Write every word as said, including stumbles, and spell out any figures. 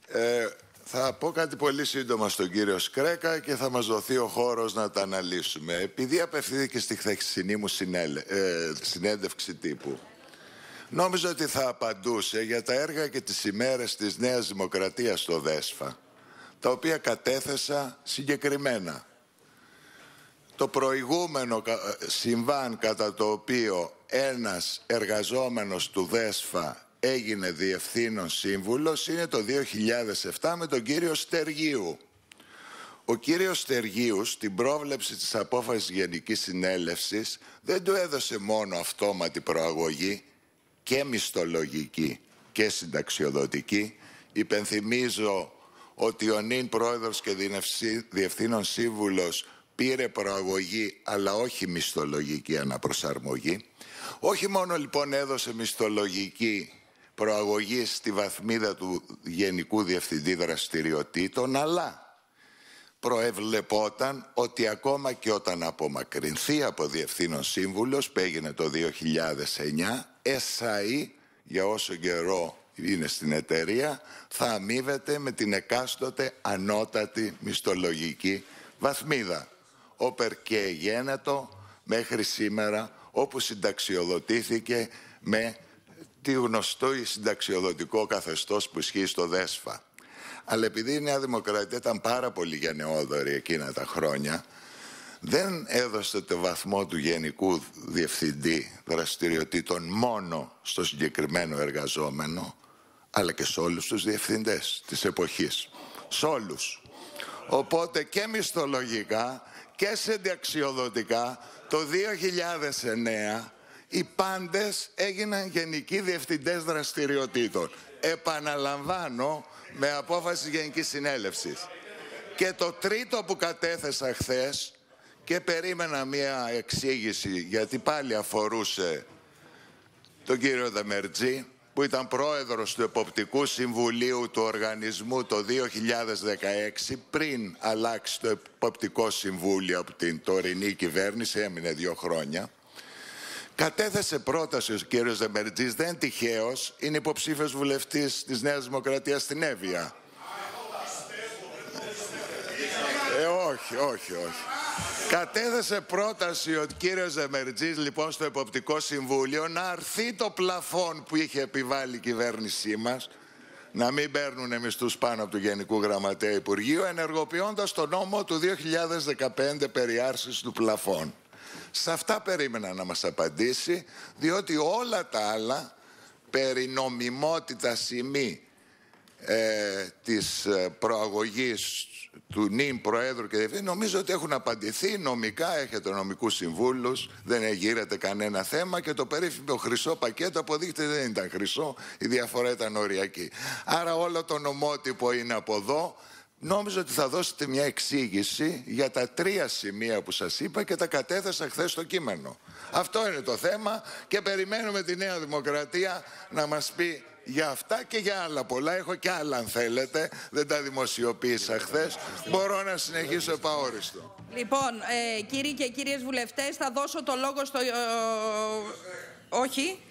Ε, θα πω κάτι πολύ σύντομα στον κύριο Σκρέκα και θα μας δοθεί ο χώρος να τα αναλύσουμε. Επειδή απευθύνθηκε στη χθεσινή μου συνέλε, ε, συνέντευξη τύπου, νόμιζα ότι θα απαντούσε για τα έργα και τις ημέρες της Νέας Δημοκρατίας στο ΔΕΣΦΑ, τα οποία κατέθεσα συγκεκριμένα. Το προηγούμενο συμβάν κατά το οποίο ένας εργαζόμενος του ΔΕΣΦΑ έγινε διευθύνων σύμβουλος είναι το δύο χιλιάδες επτά με τον κύριο Στεργίου. Ο κύριος Στεργίου στην πρόβλεψη της απόφασης Γενικής Συνέλευσης δεν του έδωσε μόνο αυτόματη προαγωγή και μισθολογική και συνταξιοδοτική. Υπενθυμίζω ότι ο νυν πρόεδρος και διευθύνων σύμβουλος πήρε προαγωγή αλλά όχι μισθολογική αναπροσαρμογή. Όχι μόνο λοιπόν έδωσε μισθολογική προαγωγή στη βαθμίδα του Γενικού Διευθυντή Δραστηριοτήτων, αλλά προεβλεπόταν ότι ακόμα και όταν απομακρυνθεί από διευθύνων σύμβουλος, που έγινε το δύο χιλιάδες εννιά, ΕΣΑΗ για όσο καιρό είναι στην εταιρεία θα αμείβεται με την εκάστοτε ανώτατη μισθολογική βαθμίδα. Όπερ και γένετο μέχρι σήμερα, όπου συνταξιοδοτήθηκε με τη γνωστό συνταξιοδοτικό καθεστώς που ισχύει στο ΔΕΣΦΑ. Αλλά επειδή η Νέα Δημοκρατία ήταν πάρα πολύ γενναιόδορη εκείνα τα χρόνια, δεν έδωσε το βαθμό του Γενικού Διευθυντή Δραστηριοτήτων μόνο στο συγκεκριμένο εργαζόμενο, αλλά και σε όλους τους διευθυντές της εποχής. Σε όλους. Οπότε και μισθολογικά και συνταξιοδοτικά το δύο χιλιάδες εννέα οι πάντες έγιναν γενικοί διευθυντές δραστηριοτήτων. Επαναλαμβάνω, με απόφαση Γενικής Συνέλευσης. Και το τρίτο που κατέθεσα χθες και περίμενα μία εξήγηση, γιατί πάλι αφορούσε τον κύριο Δεμερτζή, που ήταν πρόεδρος του Εποπτικού Συμβουλίου του οργανισμού το δύο χιλιάδες δεκαέξι, πριν αλλάξει το Εποπτικό Συμβούλιο από την τωρινή κυβέρνηση, έμεινε δύο χρόνια. Κατέθεσε πρόταση ο κύριος Δεμερτζής, δεν τυχαίος, είναι υποψήφιος βουλευτής της Νέας Δημοκρατίας στην Εύβοια. Ε, όχι, όχι, όχι. Κατέθεσε πρόταση ο κύριος Δεμερτζής λοιπόν στο Εποπτικό Συμβούλιο να αρθεί το πλαφόν που είχε επιβάλει η κυβέρνησή μας, να μην παίρνουν μισθούς πάνω από του Γενικού Γραμματέα Υπουργείου, ενεργοποιώντας το νόμο του δύο χιλιάδες δεκαπέντε περί άρσης του πλαφόν. Σε αυτά περίμενα να μας απαντήσει, διότι όλα τα άλλα περί νομιμότητας ή μη ε, της προαγωγής του νυν Προέδρου και Διευθυντή, νομίζω ότι έχουν απαντηθεί νομικά, έχετε νομικούς συμβούλους, δεν εγείρεται κανένα θέμα και το περίφημο χρυσό πακέτο αποδείχεται δεν ήταν χρυσό, η διαφορά ήταν οριακή. Άρα όλο το νομότυπο είναι από εδώ. Νόμιζα ότι θα δώσετε μια εξήγηση για τα τρία σημεία που σας είπα και τα κατέθεσα χθες στο κείμενο. Αυτό είναι το θέμα και περιμένουμε τη Νέα Δημοκρατία να μας πει για αυτά και για άλλα πολλά. Έχω και άλλα αν θέλετε, δεν τα δημοσιοποίησα χθες. Μπορώ να συνεχίσω επαόριστο. Λοιπόν, ε, κύριοι και κύριες βουλευτές, θα δώσω το λόγο στο... Ε, όχι.